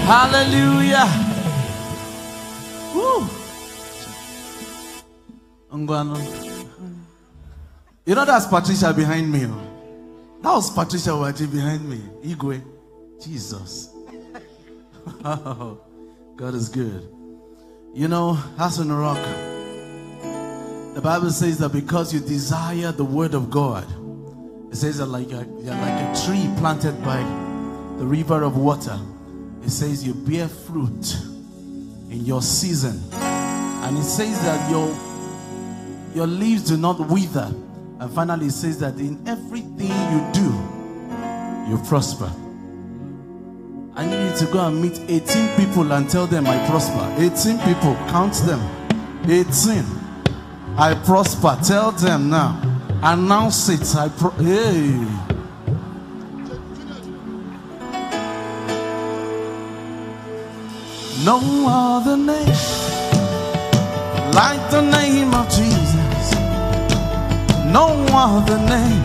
Hallelujah. Woo. You know that's Patricia behind me. That was Patricia Waji behind me. Igwe. Jesus. God is good. You know, House on the Rock. The Bible says that because you desire the word of God, it says that you're like a tree planted by the river of water. It says you bear fruit in your season. And it says that your leaves do not wither. And finally it says that in everything you do, you prosper. I need you to go and meet 18 people and tell them I prosper. 18 people, count them. 18. I prosper. Tell them now. Announce it. Hey. No other name like the name of Jesus. No other name.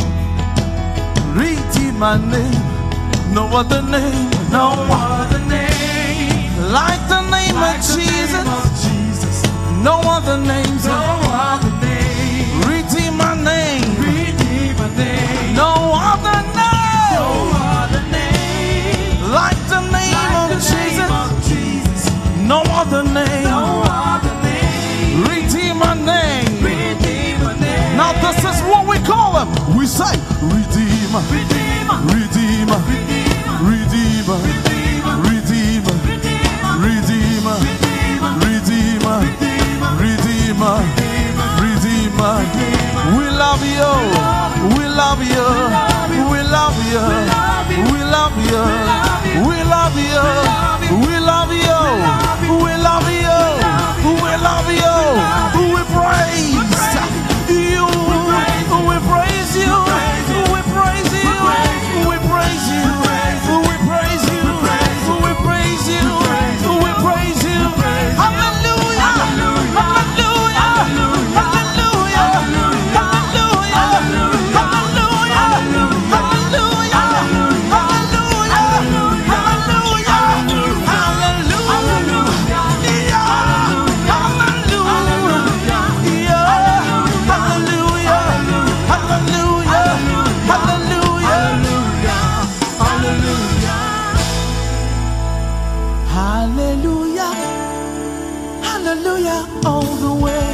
Redeem my name. No other name. No other name like the name of Jesus. No other names. No other name. Redeem my name. Redeem my name. No other name. No other name like the name of Jesus. No other name. No other name. Redeem my name. Redeem my name. Now this is what we call him. We say Redeemer. Redeemer. Redeemer. Redeemer. Redeemer. Redeemer. Redeemer. Redeemer. Redeemer. We love you. We love you. We love you. We love you. We love you. We love you. We love you. We love you. We praise you. We praise you. We praise you. We praise you. We praise you. We praise you. We praise you. Hallelujah. Hallelujah. Hallelujah. Hallelujah. Hallelujah. Hallelujah. Hallelujah. Hallelujah. All the way.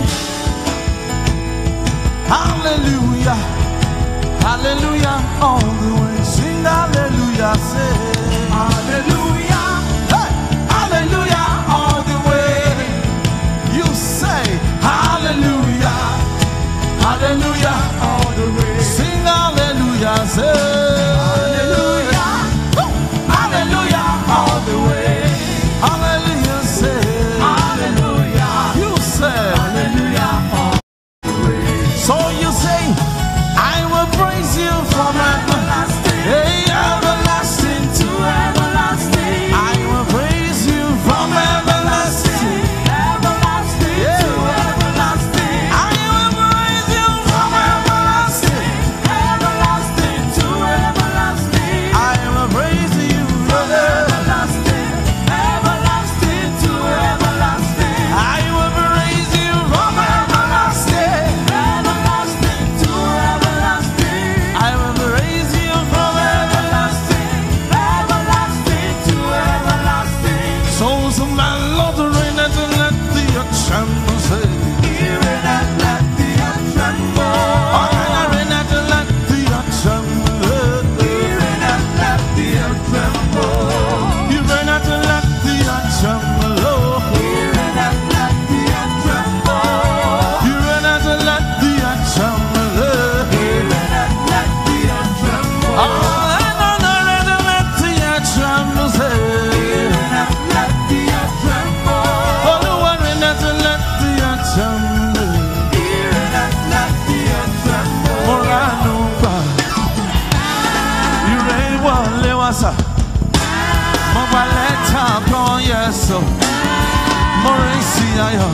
Hallelujah. Hallelujah. All the way. Sing hallelujah. Say hallelujah. Hey. Hallelujah. All the way. You say hallelujah. Hallelujah. All the way. Sing hallelujah. Say hallelujah. Hallelujah. All the way. Hallelujah. Say hallelujah. You say hallelujah. All the way. So you say I will praise you from everlasting, hey, everlasting to everlasting. I will praise you from everlasting, everlasting to everlasting. I will praise you from everlasting, everlasting to everlasting. I will praise you from everlasting, everlasting to everlasting. I will praise you from everlasting, everlasting to everlasting. I will praise you from everlasting, everlasting to everlasting. Souls of my Lord, reign and let the earth tremble. Say, hear it and let the earth tremble. Reign and let the earth tremble. Hear it and let the earth tremble. You reign and let the earth tremble. Hear it and let the earth tremble. You reign and let the earth tremble. Hear it and let the earth tremble. Oh, and let the earth tremble. Say, hear it and let the earth tremble. Oh, the one reign and let the earth tremble. Hear it and let the earth tremble. Moranuba, you reign one lewasa. Mobaleta kon yeso. Morisi ayo.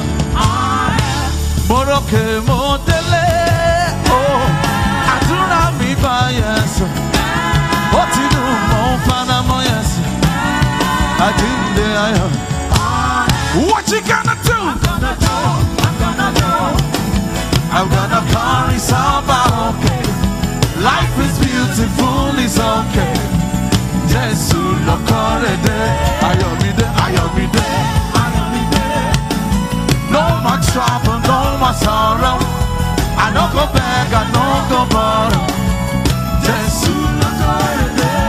Moroke modele. Oh, adura mi ba yeso. What you do mo fana mo yeso. What you gonna do? I'm gonna carry somehow. Life is beautiful, it's okay. Jesus, look on it there. I am me there. No more trouble, no more sorrow. I don't go back, I don't go borrow. Jesus, look on it there.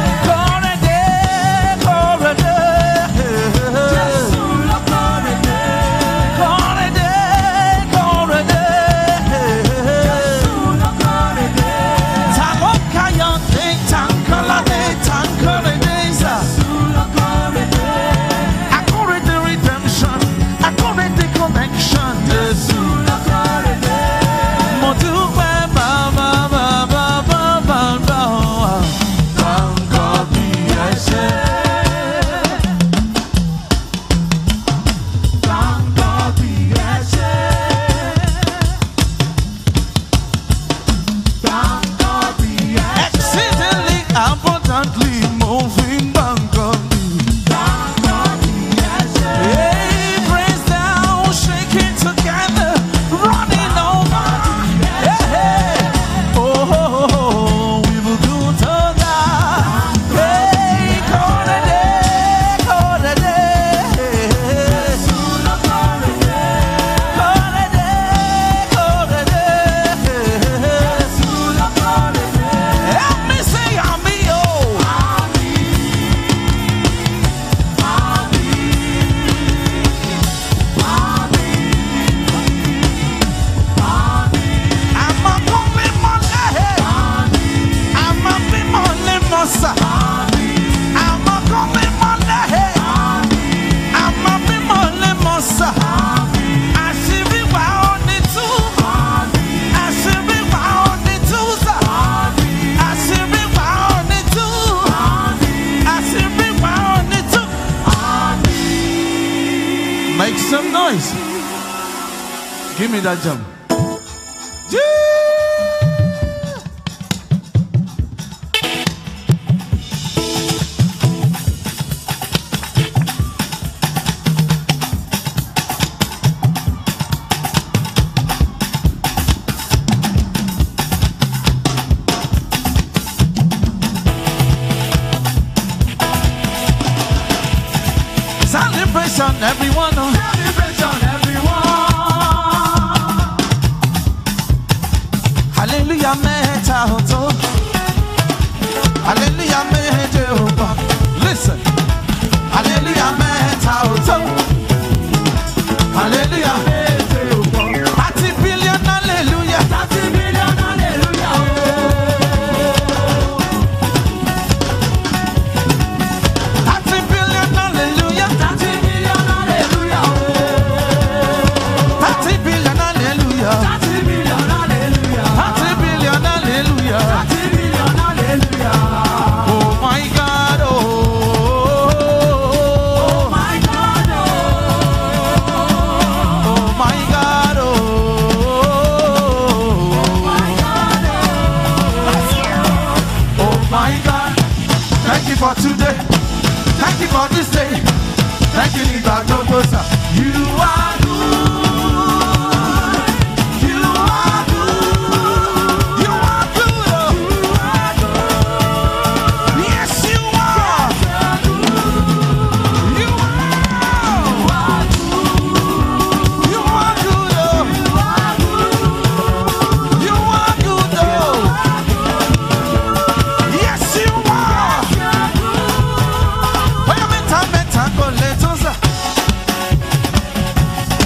Make some noise. Give me that jump. Celebration, everyone. Celebration, everyone. Hallelujah, meta hoto. Hallelujah, meta hoto. Listen. Hallelujah, meta hoto. Hallelujah, meta hoto. 30 billion, hallelujah. 30 billion, hallelujah. 30 billion, hallelujah. 30 billion, hallelujah. 30 billion, hallelujah. 30 billion, hallelujah. 30 billion, hallelujah. 30 billion, hallelujah. Oh my God, oh. Oh my God, oh. Oh my God, oh. Oh my God, oh. Oh my God. Thank you for today. Thank you for this day. Thank you, Niba Dobosa. You are good. You are good. You are good. You are good. Yes, you are. You are good. You are good. You are good. Yes, you are. Wait a minute, go let us.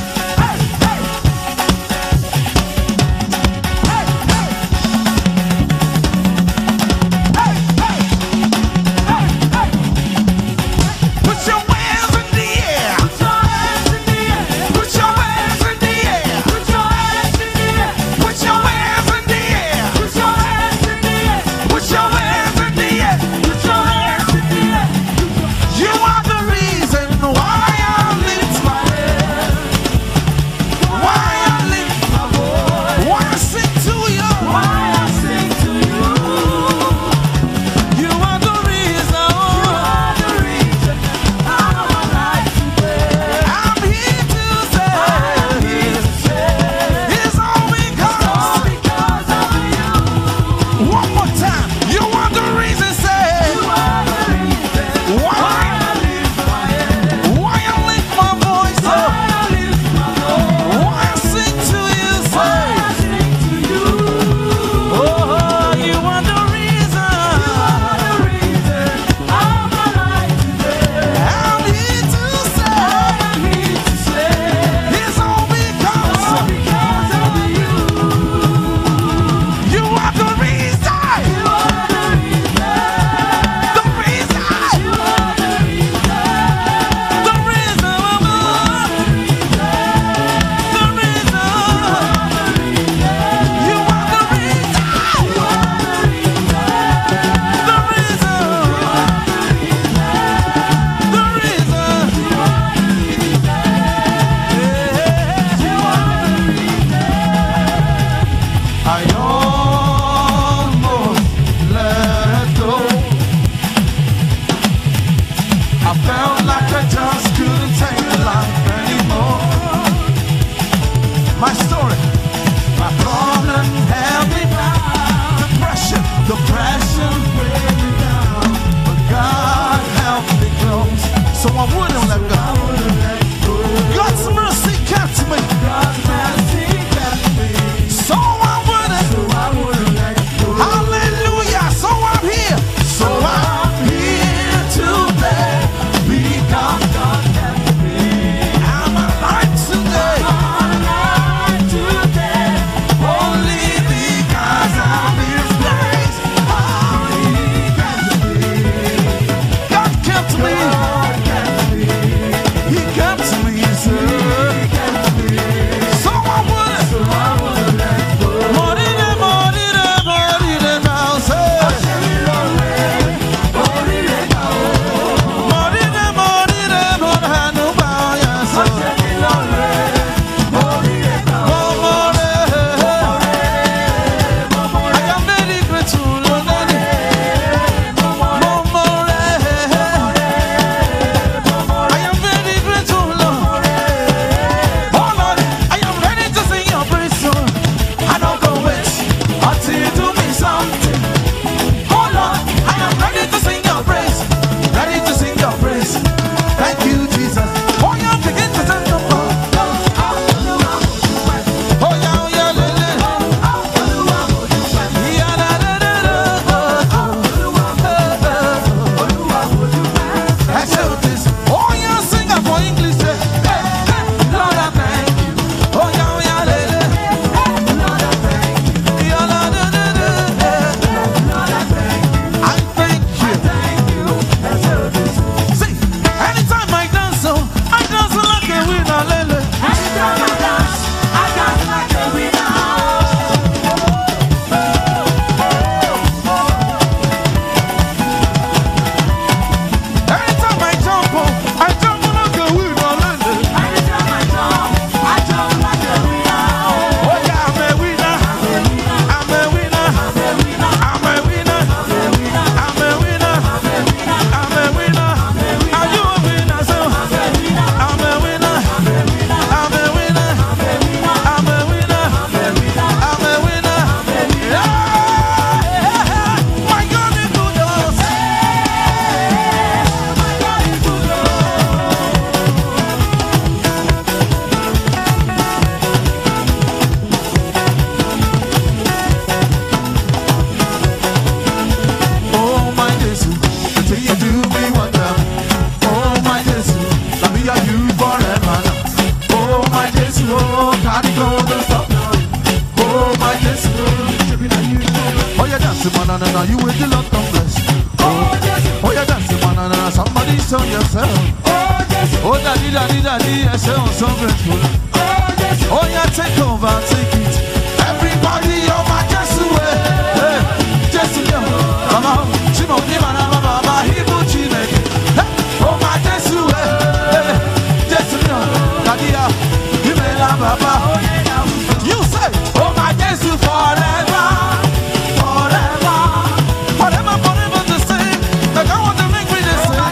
Daddy, I say I'm so grateful. Oh yeah, take over, take it. Everybody, oh my Jesus way. Hey, Jesus, come on. Chimo ni mana baba, hibu chimeke. Oh my Jesus way. Hey, Jesus, Daddy, himela baba. You say, oh my Jesus forever, forever, forever, forever the same. Like I want to make me the same.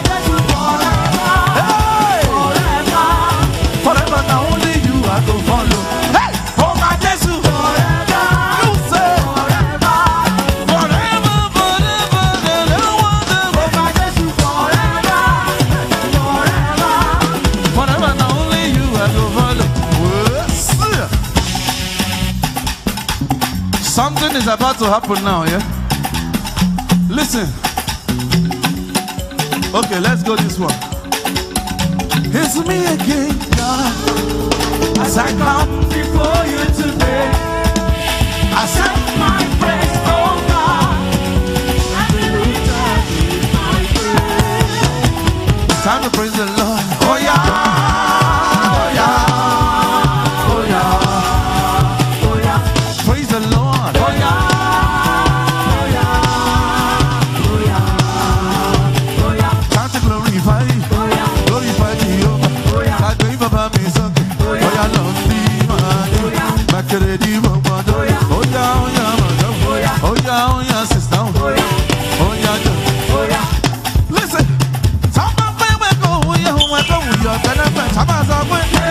Forever now only you I go follow. Hey, oh my Jesus, forever. You say forever, forever, forever, forever. Oh my Jesus, forever, forever, forever now only you I go follow. Something is about to happen now, yeah. Listen. Okay, let's go this one. It's me again, God. As I come before you today, I send my praise, oh God. Time to praise the Lord. Oh yeah, oh yeah, oh yeah, oh yeah. Praise the Lord. Oh yeah, oh yeah, oh yeah, oh yeah. Time to glorify you. Glorify Jehovah. I do Baba me something. Oh yeah, love me, man. Back to the demon. Oh yeah, oh yeah, man. Oh yeah, sister. Oh yeah, oh yeah. Listen, some of them we go, we go, we are gonna find some of them.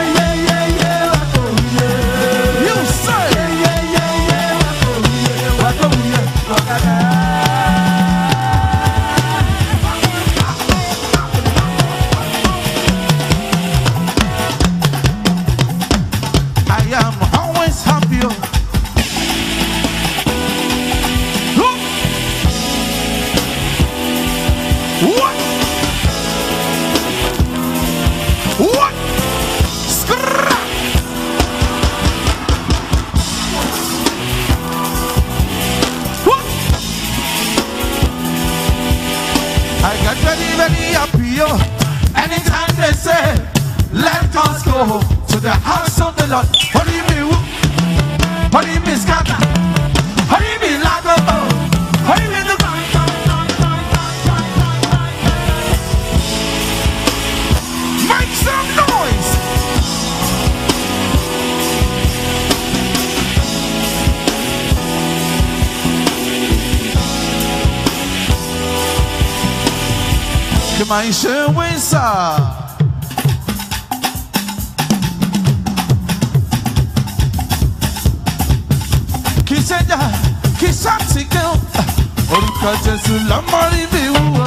You say, I am always happy. What? What? Skrrr! What? I got very happy. Anytime they say, let us go to the house of the Lord. Holy me scatter. Holy me lago. Holy me the make some noise. Come on, share with us. Kiseja, kisatikel, oruka Jesu lamari biwa.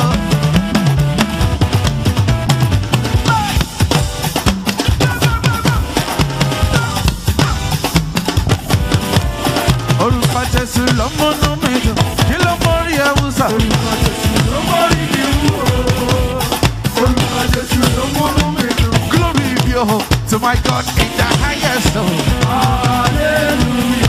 Oruka Jesu lamano mejo, kilamari awusa. Oruka Jesu lamari biwa. Oruka Jesu lamano mejo. Glory be to my God in the highest. Hallelujah.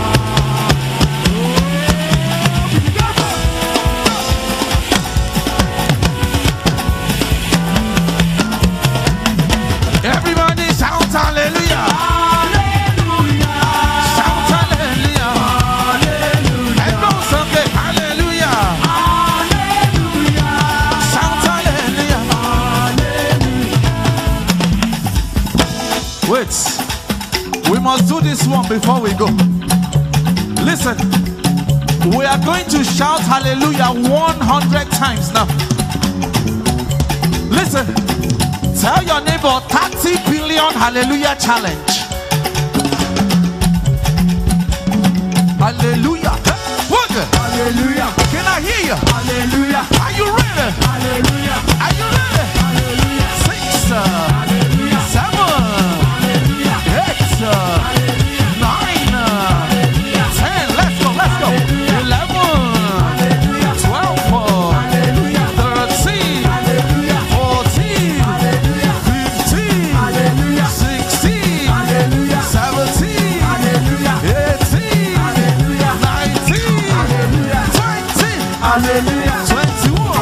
Everybody shout hallelujah. Hallelujah. Shout hallelujah. Hallelujah. Everyone say hallelujah. Hallelujah. Shout hallelujah. Hallelujah. Wait. We must do this one before we go. Listen. We are going to shout hallelujah 100 times now. Listen. Tell your neighbor 30 billion hallelujah challenge. Hallelujah. Hallelujah. Can I hear you? Hallelujah. Are you ready? Hallelujah. Are you ready? Hallelujah. 6, hallelujah. 7, hallelujah. 8, hallelujah. 9, hallelujah. 10. Let's go. Let's go. Hallelujah. 11, hallelujah. 12, hallelujah. 13, hallelujah. 14, hallelujah. 15, hallelujah. 16, hallelujah. 17, hallelujah. 18, hallelujah. 19, hallelujah. 20, hallelujah. 21.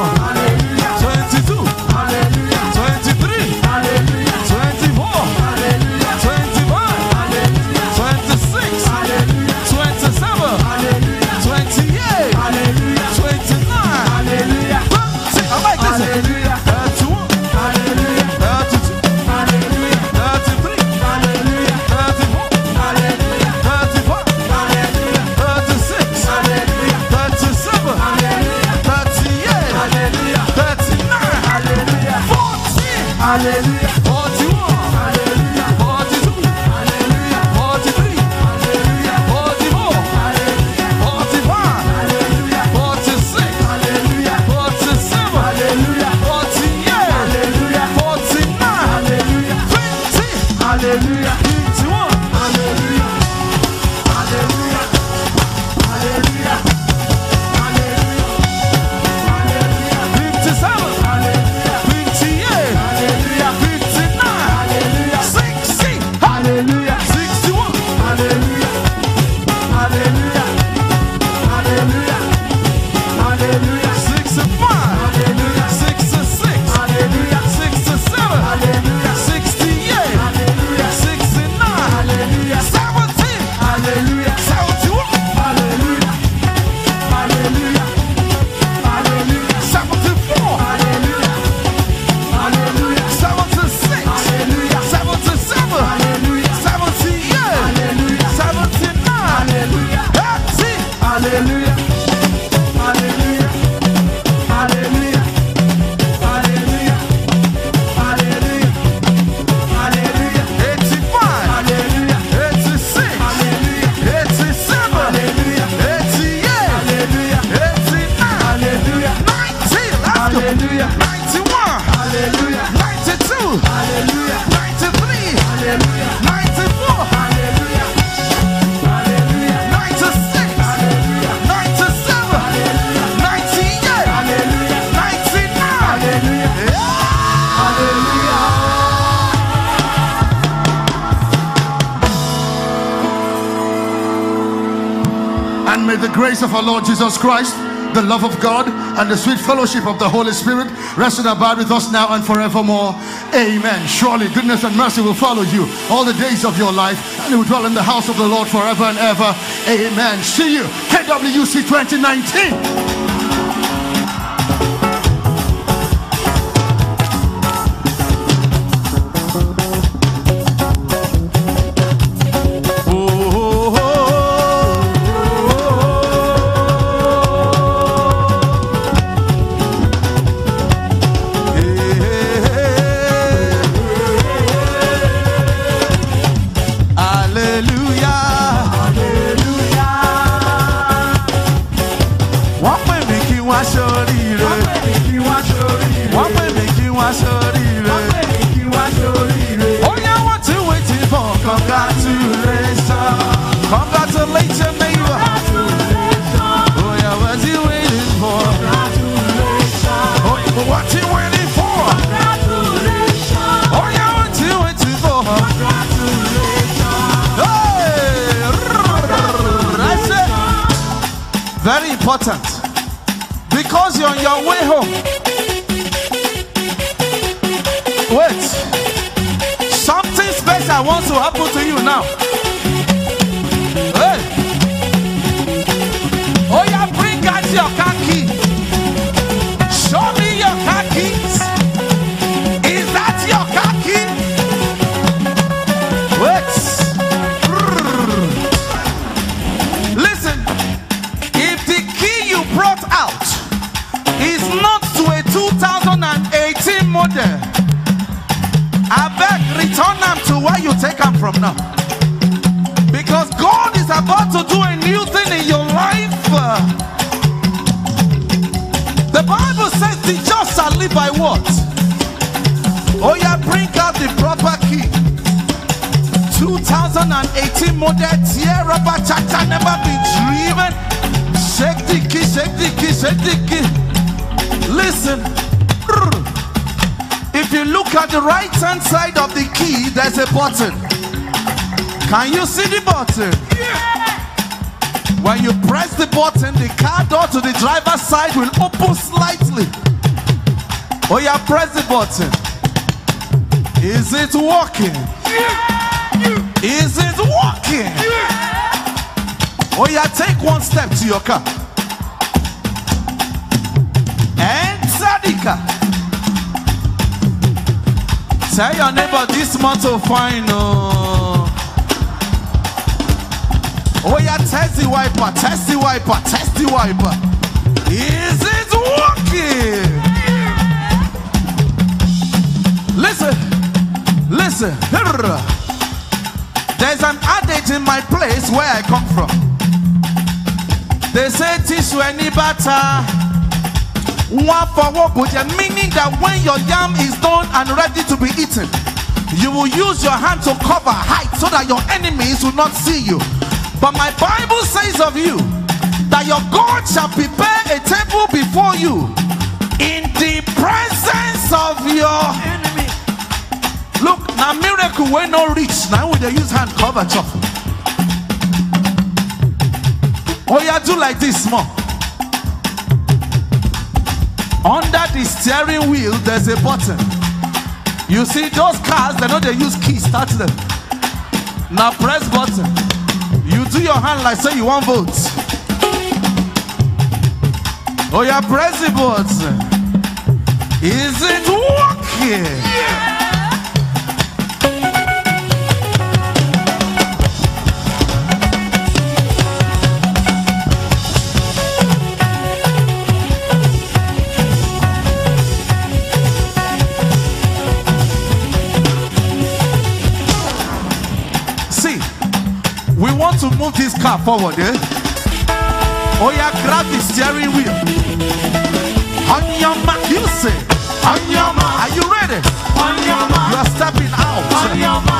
hallelujah. 41, hallelujah. 42, hallelujah. 43, hallelujah. 44, hallelujah. 45, hallelujah. 46, hallelujah. 47, hallelujah. 48, hallelujah. 49, hallelujah. 50, hallelujah. 51, hallelujah. Hallelujah. Hallelujah. Hallelujah. 57, hallelujah. 58, hallelujah. 59, hallelujah. 60, hallelujah. 61, hallelujah. Hallelujah. Hallelujah. Hallelujah. 65, hallelujah. 66, hallelujah. 67, hallelujah. 68, hallelujah. 69, hallelujah. 70, hallelujah. 71, hallelujah. Hallelujah. Hallelujah. 74, hallelujah. Hallelujah. 76, hallelujah. 77, hallelujah. 78, hallelujah. 79, hallelujah. 80, hallelujah. Hallelujah. Hallelujah. Hallelujah. Hallelujah. Hallelujah. 85, hallelujah. 86, hallelujah. 87, hallelujah. 88, hallelujah. 89, hallelujah. 90, let's go. 91, hallelujah. 92, hallelujah. 93, hallelujah. 94, hallelujah. Hallelujah. 96, hallelujah. 97, hallelujah. 98, hallelujah. 99, hallelujah. Hallelujah. And may the grace of our Lord Jesus Christ, the love of God, and the sweet fellowship of the Holy Spirit rest and abide with us now and forevermore. Amen. Surely goodness and mercy will follow you all the days of your life, and you will dwell in the house of the Lord forever and ever. Amen. See you, KWC 2019. Congratulations, neighbor. Oh yeah, what's he waiting for? Oh, what's he waiting for? Oh yeah, what's he waiting for? Hey, that's it. Very important, because you're on your way home. Wait, something special wants to happen to you now. Hey. Oh yeah, bring out your car key. Show me your car keys. Is that your car key? Wait. Listen, if the key you brought out is not to a 2018 model, I beg, return them to where you take them from now. Because God is about to do a new thing in your life. The Bible says the just shall live by what? Oh yeah, bring out the proper key. 2018 model Tierra Bachata, never been driven. Shake the key, shake the key, shake the key. Listen, if you look at the right hand side of the key, there's a button. Can you see the button? Yeah. When you press the button, the car door to the driver's side will open slightly. Oh yeah, press the button. Is it working? Yeah. Is it working? Yeah. Oh yeah, take one step to your car. Enter the car. Tell your neighbor this month will find. Oh yeah, test the wiper, test the wiper, test the wiper. Is it working? Listen. listen. There's an adage in my place where I come from. They say tishu any butter. One for what, meaning that when your yam is done and ready to be eaten, you will use your hand to cover height so that your enemies will not see you. But my Bible says of you that your God shall prepare a table before you in the presence of your enemy. Look, now miracle when no reach. Now we they use hand cover chop. Oh yeah, do like this more. Under the steering wheel, there's a button. You see those cars, they know they use keys, start them. Now press button. You do your hand like say you want votes. Oh yeah, press the button. Is it working? Yeah. We want to move this car forward, eh? Oh yeah, grab the steering wheel. On your mark, you say. On your mark. Are you ready? On your mark. You are stepping out. On your mark.